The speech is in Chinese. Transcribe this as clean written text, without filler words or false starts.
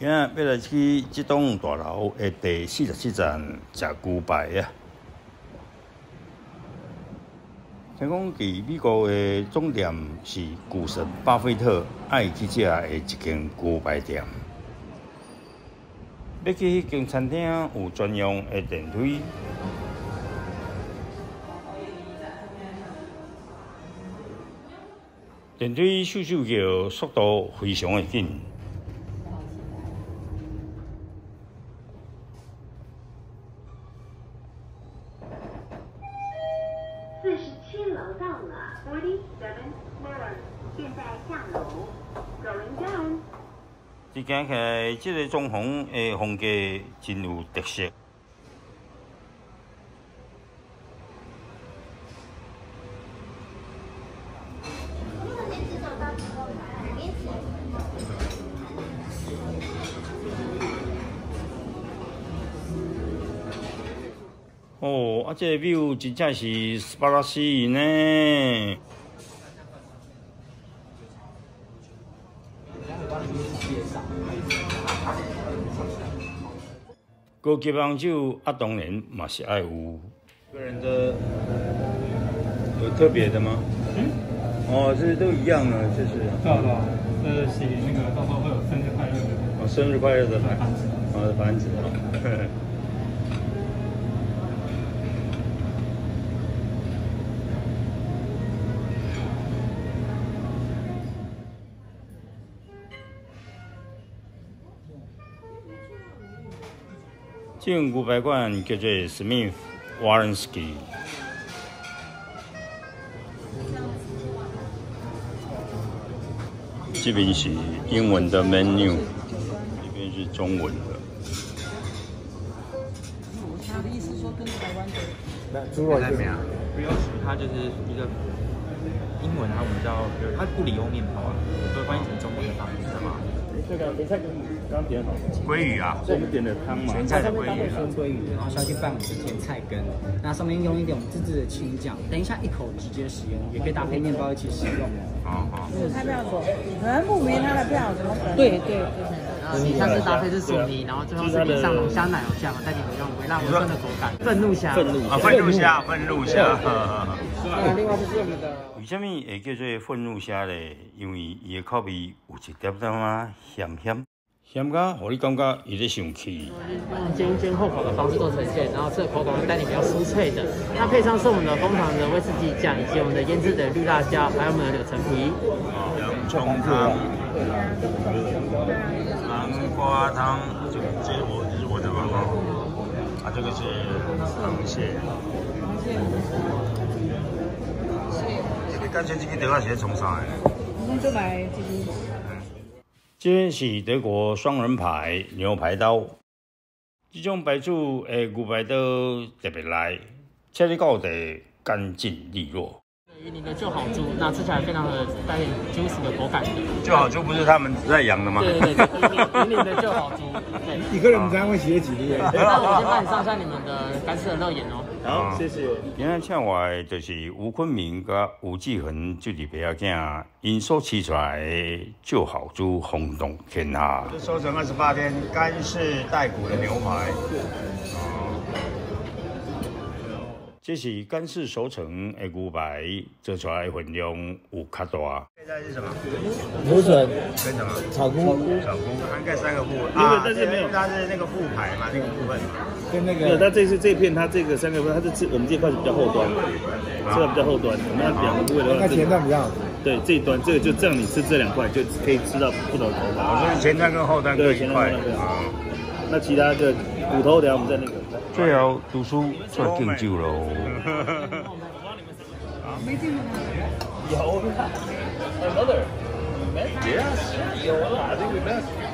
今仔要来去这栋大楼的第47站食牛排啊！听讲伫美国的总店是股神巴菲特爱去食的一间牛排店。要去迄间餐厅有专用的电梯。 电梯咻咻叫，速度非常的紧。 47楼到了 ，47 floor， 现在下楼 ，Going down。 一行起来，这个装潢的风格真有特色。 哦，啊，这个 view 真正是十八拉吸引呢。高级红酒啊，当然嘛是爱有。个人的有特别的吗？哦，这都一样呢，就是。 对，写那个到时候会有生日快乐的。 哦，生日快乐的盘子。 哦，盘子。这间牛排馆叫做 Smith Wollensky。这边是英文的 menu， 这边是中文的。 他的意思说跟台湾的。 那猪肉是啥？ brioche 它就是一个英文，我们叫它布里欧面包啊，所以翻译成中文的方式嘛。 这个梅菜跟刚点好。 鲑鱼啊，我们点的汤嘛。 全菜的鲑鱼，生鲑鱼，然后下去拌我们的甜菜根，那上面用一点我们自制的青酱，等一下一口直接使用，也可以搭配面包一起使用哦。 他票所，可能不明他的票怎么可能？ 对。然后以下是搭配是薯泥，然后最后是淋上龙虾奶油酱，带给你用微辣微顺的口感。愤怒虾。 愤怒虾。 另外就是我们的。 为什么会叫做愤怒虾咧？因为伊的口味有一点点啊咸到，互你感觉伊咧生气。 用煎后烤的方式做呈现，然后这个口感会带你比较酥脆的。那配上是我们的枫糖的威士忌酱，以及我们的腌制的绿辣椒，还有我们的柳橙皮。 洋葱汤、南瓜汤，这是我的嘛啊，这个是螃蟹。你感觉这个地方是从啥的？ 我们就买这个。 这是德国双人牌牛排刀，这种牌子的牛排刀特别来，切得到底干净利落。 鱼鳞的就好猪，那吃起来非常的带点 juicy 的口感。 就好猪不是他们在养的吗？ 对，鱼鳞的就好猪。对， 一个人才会写几页。 那我先帮你上一下你们的干式的肉眼哦。 好，谢谢。 今仔请来就是吴坤明甲吴继恒这两个囝，因所饲出来的就好猪轰动天下。收成28天干式带骨的牛排。这是干式熟成的牛排，做出来的分量有较大。配菜是什么？ 芦笋跟什么？ 草菇。 草菇涵盖3个部位啊，但是没有，它是那个副排嘛，那个部分嘛。 跟那个。 没有，它这是这片，它这个3个部分，它是我们这块是比较后端，这个比较后端。我们要2个部位的话， 那前段比较好。 对，这一端这个就这样，你吃这2块就可以吃到不同的口感。 所以前段跟后段各一块。 那其他的骨头，等下我们再那个。 最后读书做敬酒喽。 没见过他。 有啦，another，yes，有啦，I think we met。